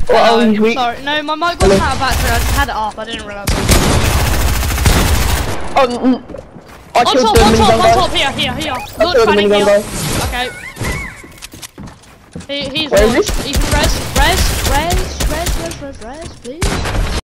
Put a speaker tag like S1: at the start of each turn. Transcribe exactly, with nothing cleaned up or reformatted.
S1: Well,
S2: no,
S1: I'm weak.
S2: sorry. No, my mic wasn't out of battery. I just had it up. I didn't realise.
S1: Oh, mm, I
S2: On
S1: killed
S2: top,
S1: the
S2: on top,
S1: minigun
S2: on
S1: guy.
S2: top. Here, here, here.
S1: I
S2: Launch
S1: killed the
S2: panic
S1: minigun
S2: here.
S1: guy.
S2: Okay. He, he's
S1: Where is
S2: launched.
S1: he?
S2: You can res, res, res, res, res, res, res, please.